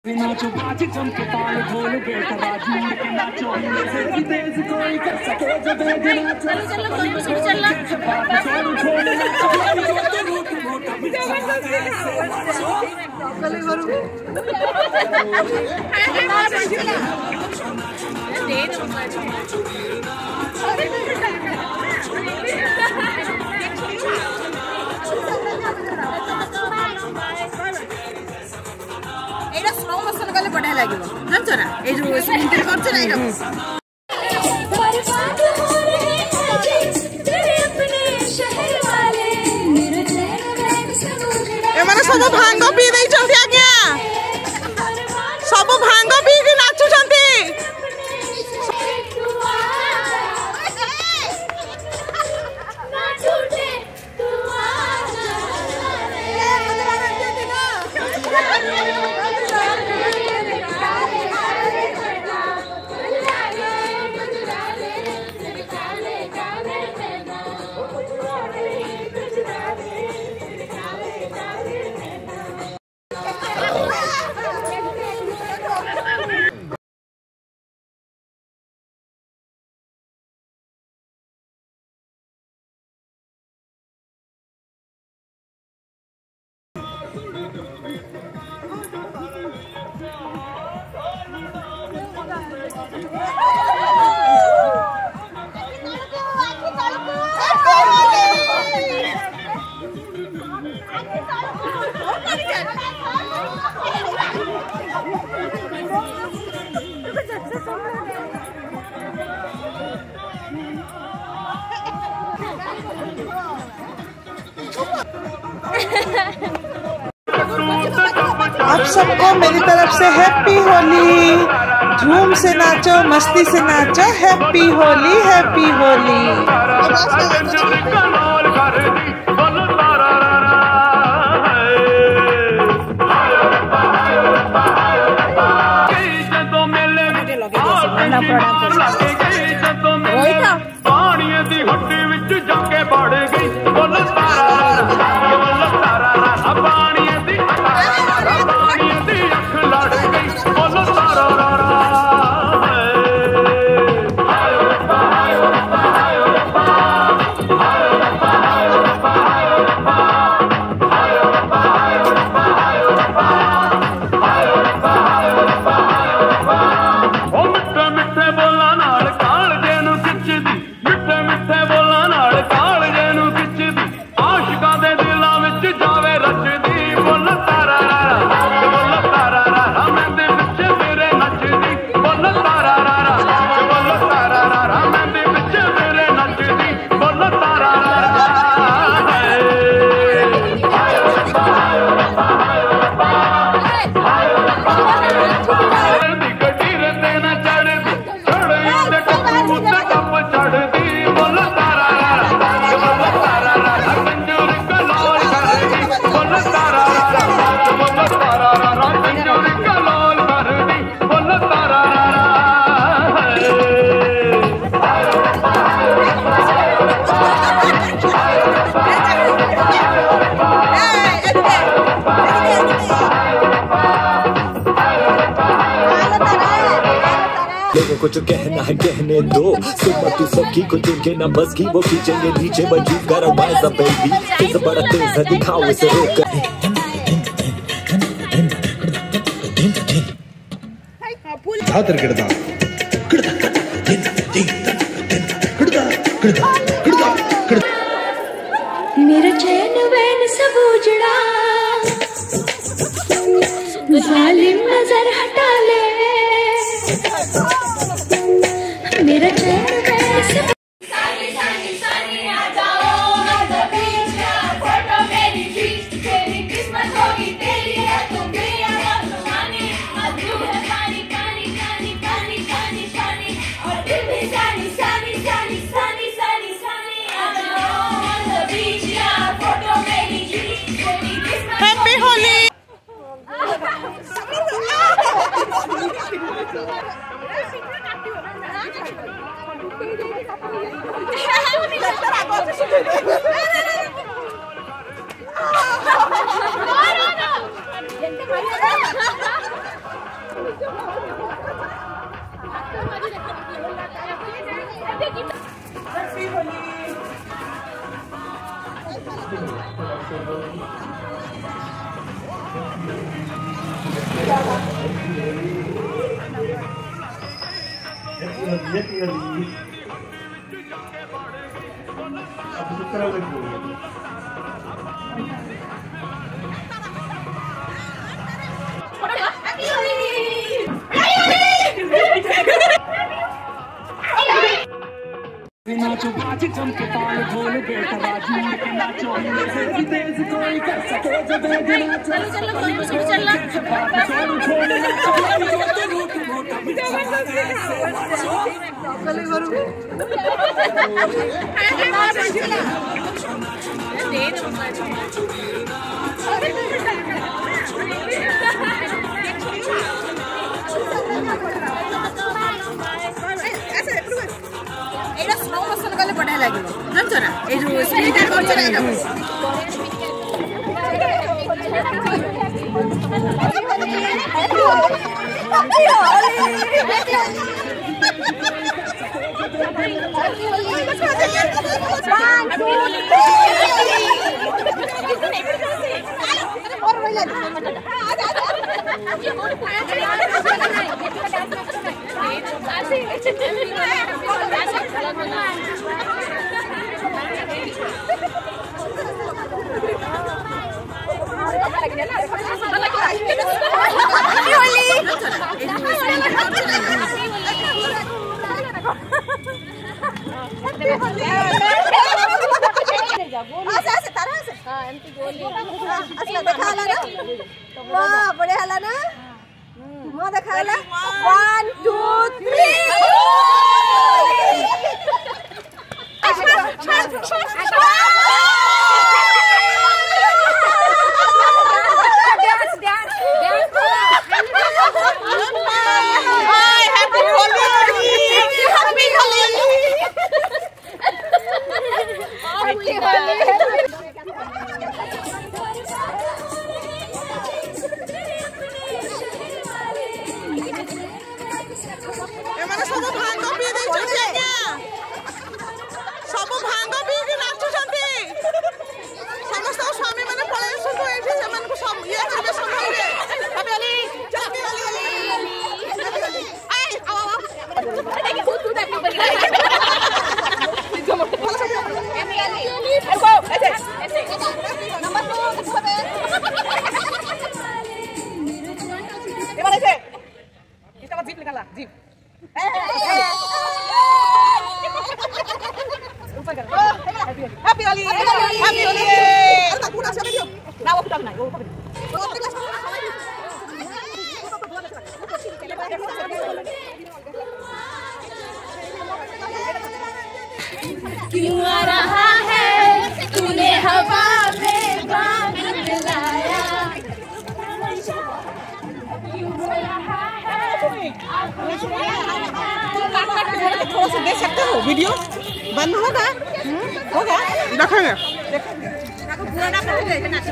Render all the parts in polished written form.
नाचो बाजी चमके ताल ढोल बेटा बाजी उड़ के नाचो तेज तेज कोई कर सके जो तेज नाचो चल स्लो मोशन गले बढ़िया लगे जानच ना ए जो स्पिन करछ ना ए माने सब भांग पी दे छथि आज्ञा सब भांग पी के नाचु छथि आप सबको मेरी तरफ से हैप्पी होली। झूम से नाचो, मस्ती से नाचो। Happy Holi, happy Holi. लोगों को जो कहना है कहने दो, सुबह तू सबकी को जिनके ना बस की वो खींचेंगे नीचे बजी गरम ऐसा बेबी तेज बड़ा तेज है दिखाओ इसे रोक जातर किड़दा मेरा चैन वैन सब उजड़ा, जालिम नजर हटा ले। मेरा चैन वैन सब हैप्पी होली। नाचो बाजी चमके ताल ढोल बेटा राजू के नाचो तेज तेज कोई कर सके जब नाचो चलो छोड़ एटा स्लो मोशन कले बढ़िया लागियो जानछ ना ए जो स्पीड करछ ना बढ़िया हला ना मैं देखा 1 2 क्यों आ रहा है तूने हवा में बांध लाया थोड़ा सा देख सकते हो वीडियो बंद होगा देखेंगे पुराना नाच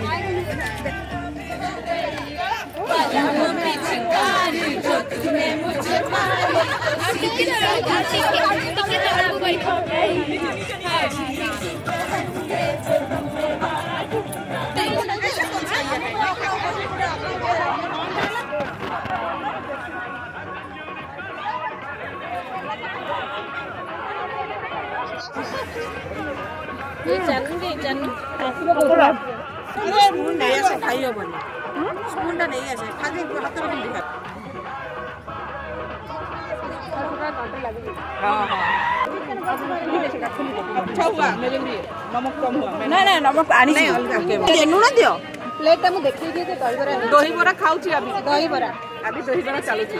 नहीं आसे खाई हेबन स्पून नहीं आसे खाली हाथ में दिखा अच्छा हुआ मेरे लिए नमक कम हुआ नहीं नमक आनी नहीं अलग लूण दियो प्लेट टा मु देखि दिए दही बरा खाउची अभी दही बरा चालू छी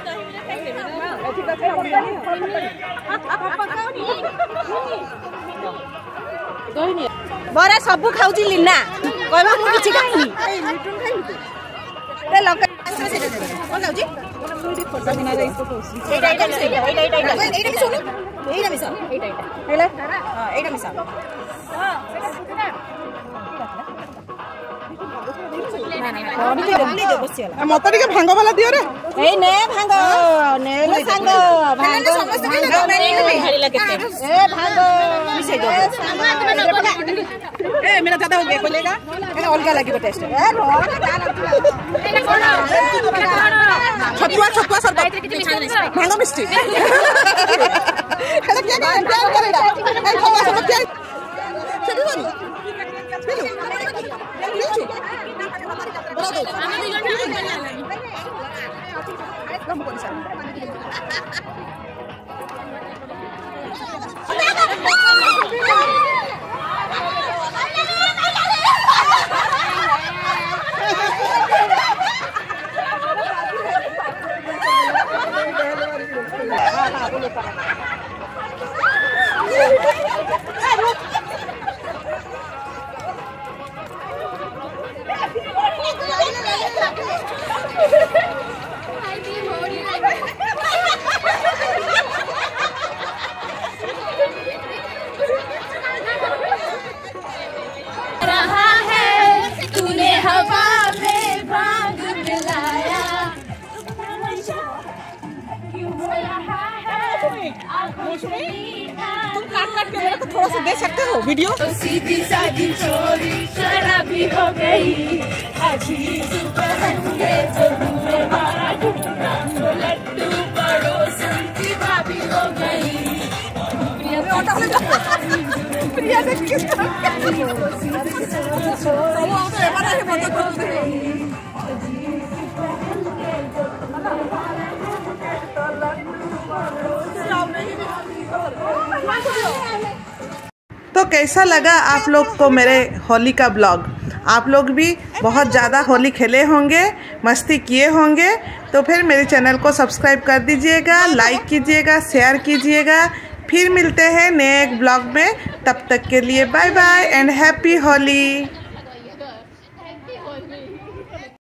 बरा सब खाउची लीना कहबा मु किछि खाइनी ए लिटन खाइनी ए लका कोन खाउची फोटो बना दे इसको एटा भी सुनो एटा भी हेला हां एटा भी मत टे भांग वाला दियो रे ने भांग ने सांग भांग समस्त ए भांग मिसे दो ए मेरा ज्यादा हो गया बोलेगा ए अलग लगी टेस्ट ए रो मैंगो मिस्टी हेला क्या करेगा ए खावा सब क्या चली बोली बड़ा दो हम बोली सर रहा है तूने हवा में भांग मिलाया क्यों हो रहा है तुम काट के मेरे को थोड़ा सा दे सकते हो वीडियो तो सीधी सादी चोरी शराबी हो गई अजीब पहनगे तो हुए मारा ढूंढा लड्डू पड़ोसन की भाभी हो गई प्रिया ने किस तो कैसा लगा आप लोग को मेरे होली का ब्लॉग? आप लोग भी बहुत ज़्यादा होली खेले होंगे, मस्ती किए होंगे। तो फिर मेरे चैनल को सब्सक्राइब कर दीजिएगा, लाइक कीजिएगा, शेयर कीजिएगा। फिर मिलते हैं नए एक ब्लॉग में। तब तक के लिए bye bye and happy Holi.